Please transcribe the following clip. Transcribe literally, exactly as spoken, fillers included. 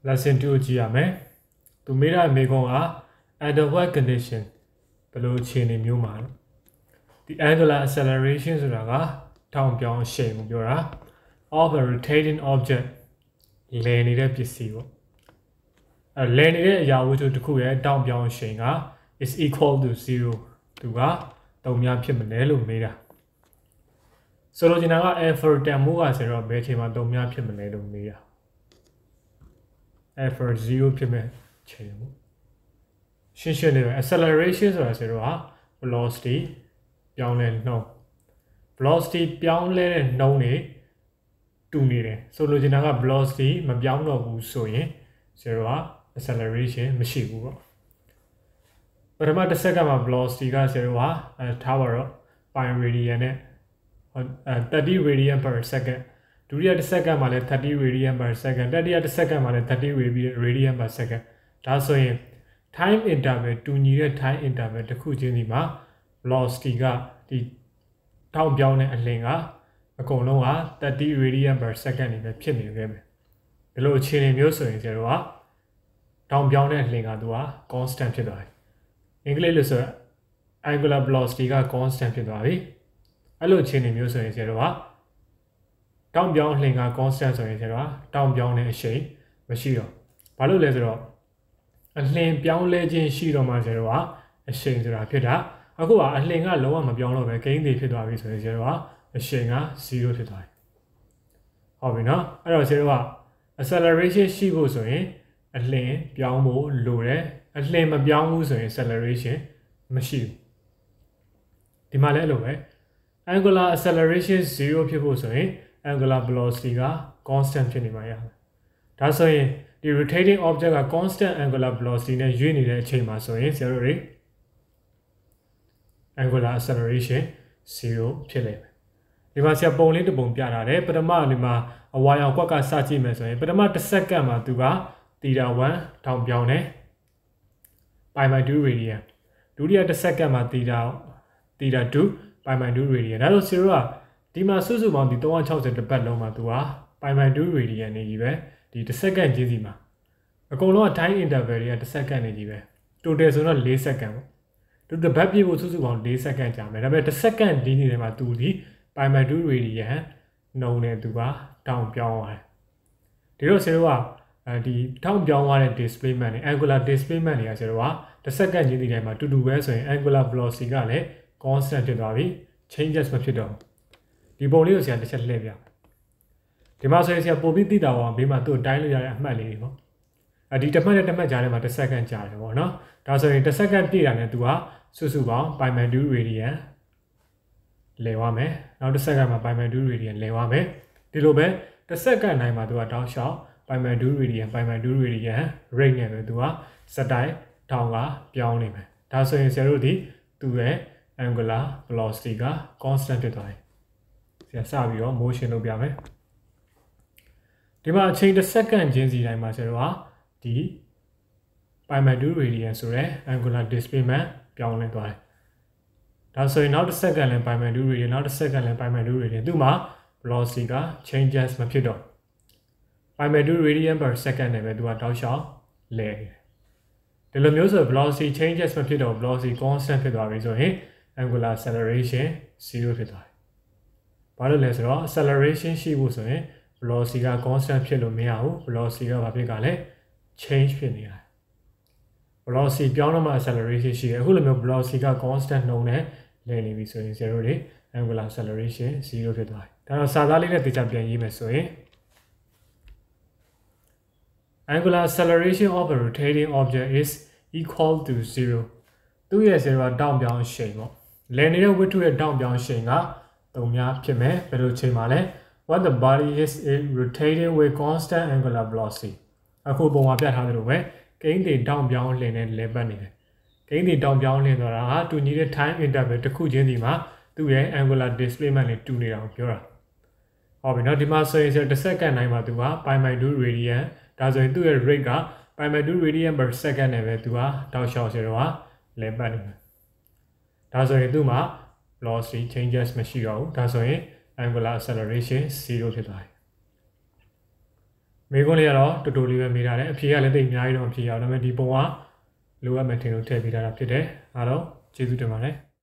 lesson two ကြည့်ရမယ်သူမေးတဲ့မေးခွန်းက under what condition ဘယ်လိုအခြေအနေမျိုးမှာလဲ the angular acceleration ဆိုတာကထောင်ပြောင်းအရှိန်ကိုပြောတာ of a rotating object လည်နေတဲ့ပစ္စည်းပေါ့အဲလည်နေတဲ့အရာဝတ္ထုတစ်ခုရဲ့ထောင်ပြောင်းအရှိန်က is equal to zero သူကတုံများဖြစ်မလဲလို့မေးတာဆိုလိုချင်တာက f တန်မိုးကဆိုတော့ဘယ်အချိန်မှာတုံများဖြစ်မလဲလို့မေးတာ f zero ဖြစ်မဲ့ချိန်ပေါ့ရှင်းရှင်းလေးပဲ acceleration ဆိုတာဆိုတော့ velocity ပြောင်းလဲနှုန်း velocity ပြောင်းလဲတဲ့နှုန်းတွေတူနေတယ်ဆိုလိုချင်တာက velocity မပြောင်းတော့ဘူးဆိုရင်ဆိုတော့ acceleration မရှိဘူးပေါ့ပထမတစ်စက္ကန့်မှာ velocity ကဆိုတော့အဲထားပါတော့ pi radian နဲ့thirty radian per second ဒုတိယတစ်စက္ကန့်မှာလည်းthirty radian per second တတိယတစ်စက္ကန့်မှာလည်းthirty radian per second ဒါဆိုရင် time interval တူညီတဲ့ time interval တစ်ခုချင်းဒီမှာ velocity ကဒီထောင်ပြောင်းတဲ့အလင်ကအကုန်လုံးကthirty radian per second နေပဲဖြစ်နေခဲ့မယ်ဒီလိုအခြေအနေမျိုးဆိုရင်ကျတော့ထောင်ပြောင်းတဲ့အလင်ကသူက constant ဖြစ်သွားတယ်အင်္ဂလိပ်လို့ဆို angular velocity က constant ဖြစ်သွားပြီအဲ့လိုအခြေအနေမျိုးဆိုရင်ကျတော့တောင်ပြောင်းအလင်က constant ဆိုရင်ကျတော့တောင်ပြောင်းတဲ့အရှိန်မရှိတော့ဘာလို့လဲဆိုတော့အလင်ပြောင်းလဲခြင်းရှိတော့မှကျတော့အရှိန်ဆိုတာဖြစ်တာအခုကအလင်ကလုံးဝမပြောင်းတော့ပဲဂိမ်းတွေဖြစ်သွားပြီဆိုရင်ကျတော့အရှိန်ကzeroဖြစ်သွားတယ်ဟုတ်ပြီနော်အဲ့တော့ကျတော့ acceleration ရှိဖို့ဆိုရင်အလင်ပြောင်းဖို့လိုတယ်အလင်မပြောင်းဘူးဆိုရင် acceleration မရှိဘူးဒီမှာလည်းအဲ့လိုပဲ angular acceleration zero ဖြစ်ဖို့ဆိုရင် angular velocity က constant ဖြစ်နေမှာရတယ်ဒါဆိုရင်ဒီ rotating object က constant angular velocity နဲ့ရွေ့နေတဲ့အချိန်မှာဆိုရင်ဆရာတို့တွေ angular acceleration zero ဖြစ်လိမ့်မယ်ဒီမှာဆရာပုံလေးတစ်ပုံပြထားတယ်ပထမဒီမှာအဝါရောင်ကွက်ကစကြည့်မယ်ဆိုရင်ပထမတစ်စက္ကန့်မှာသူက theta one ထောင်ပြောင်းတယ် pi by two radian ဒုတိယတစ်စက္ကန့်မှာ theta theta two pi by two radian ဒါဆိုဆရာကဒီမှာစုစုပေါင်းဒီthree hundred sixtyတစ်ပတ်လုံးမှာသူက pi by two radian နေကြီးပဲဒီတစ်စက္ကန့်ချင်းစီမှာအကုန်လုံးက time interval တွေကတစ်စက္ကန့်နေကြီးပဲ total ဆိုတော့fourစက္ကန့်ပေါ့သူတစ်ပတ်ပြည့်ဖို့စုစုပေါင်းfourစက္ကန့်ကြာမယ်ဒါပေမဲ့တစ်စက္ကန့်ဒီနေတယ်မှာသူဒီ pi by two radian နှုံနဲ့သူကတောင်ပြောင်းသွားတယ်ဒီတော့ဆရာကအဲဒီတောင်ပြောင်းသွားတဲ့ displacement နဲ့ angular displacement တွေကဆရာကတစ်စက္ကန့်ချင်းဒီတိုင်းမှာတူတူပဲဆိုရင် angular velocity ကလည်း constant ဖြစ်သွားပြီ changes မဖြစ်တော့ဒီပုံလေးကိုဆရာတစ်ချက်လှည့်ပြဒီမှာဆိုရင်ဆရာပို့ပြီးသိတာပေါ့ဘေးမှာသူ့တိုင်းလို့ရတဲ့အမှတ်လေးတွေပေါ့အဲဒီတစ်မှတ်နဲ့တစ်မှတ်ကြားထဲမှာတစ်စက္ကန့်ကြာတယ်ပေါ့နော်ဒါဆိုရင်တစ်စက္ကန့်ပြည့်တာနဲ့သူကစုစုပေါင်း pi by two radian လဲသွားမယ်နောက်တစ်စက္ကန့်မှာ pi by two radian လဲသွားမယ်ဒီလိုပဲတစ်စက္ကန့်တိုင်းမှာသူကတောင်းလျှောက် pi by two radian pi by two radian rate နဲ့ပဲသူကစက်တိုင်းတောင်းကပြောင်းနေမယ်ဒါဆိုရင်ဆရာတို့ဒီသူ့ရဲ့ angular velocity က constant ဖြစ်သွားတယ်ဆရာစပြီးတော့ motion လုပ်ပြမယ်ဒီမှာအချိန်တစ်စက္ကန့်ချင်းစီတိုင်းမှာဆရာတို့ဟာဒီ pi by two radian ဆိုရဲ angular displacement ပြောင်းလဲသွားတယ်ဒါဆိုရင်နောက်တစ်စက္ကန့်လဲ pi by two radian နောက်တစ်စက္ကန့်လဲ pi by two radian သူ့မှာ velocity က changes မဖြစ်တော့ pi by two radian per second နဲ့ပဲသူကတောက်လျှောက်လဲတယ်ဒီလိုမျိုးဆို velocity changes မဖြစ်တော့ velocity constant ဖြစ်သွားပြီဆိုရင် angular acceleration zero ဖြစ်သွားတယ်ဘာလို့လဲဆိုတော့ acceleration ရှိဖို့ဆိုရင် velocity က constant ဖြစ်လို့မရဘူး velocity ကဘာဖြစ်ကလဲ change ဖြစ်နေရတယ် velocity ပြောင်းတော့မှ acceleration ရှိတယ်အခုလိုမျိုး velocity က constant နှုန်းနဲ့လဲနေပြီဆိုရင်zero တွေ angular acceleration zero ဖြစ်သွားတယ်ဒါတော့စာသားလေးနဲ့တေချာပြန်ရေးမယ်ဆိုရင် angular acceleration of a rotating object is equal to zero သူ့ရဲ့ zero ကတောင်ပြောင်းအရှိန်ပေါ့လဲနေတဲ့ဝတ္ထုရဲ့တောင်ပြောင်းအရှိန်ကတုံများဖြစ်မယ်ဘယ်လိုချိန်မှာလဲ what the body is rotating with constant angular velocity အခုပုံမှာပြထားသလိုပဲဂိမ်းတွေတောင်ပြောင်းလှည့်နေလဲပတ်နေတယ်ဂိမ်းတွေတောင်ပြောင်းလှည့်ဆိုတာဟာတူညီတဲ့ time interval တစ်ခုချင်းစီမှာသူ့ရဲ့ angular displacement နဲ့တူနေတာကိုပြောတာဟုတ်ပြီနော်ဒီမှာဆိုရင်တစ်စက္ကန့်တိုင်းမှာသူက pi by two radian ဒါဆိုရင်သူ့ရဲ့ rate က pi by two radian per second နဲ့ပဲသူကတောက်လျှောက်ဆိုတော့လဲပတ်နေတယ်ဒါဆိုရင်သူ့မှာ velocity changes မရှိတော့ဘူးဒါဆိုရင် angular acceleration zero ဖြစ်သွားတယ်မေးခွန်းလေးကတော့တူတူလေးပဲမေးထားတယ်အဖြေကလည်းတိတ်အများကြီးတော့မဖြေရအောင်ဒါပေမဲ့ဒီပုံကလိုအပ်မယ်ထင်လို့ထည့်ပေးထားတာဖြစ်တယ်အားလုံးကျေးဇူးတင်ပါတယ်